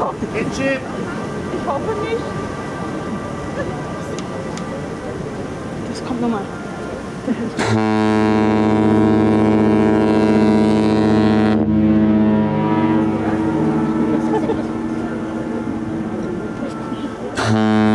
Kitchen. Ich hoffe nicht. Das kommt nochmal. Der